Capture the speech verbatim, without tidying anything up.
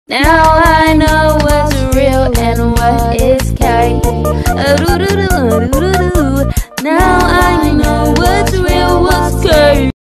Now I know what's real and what is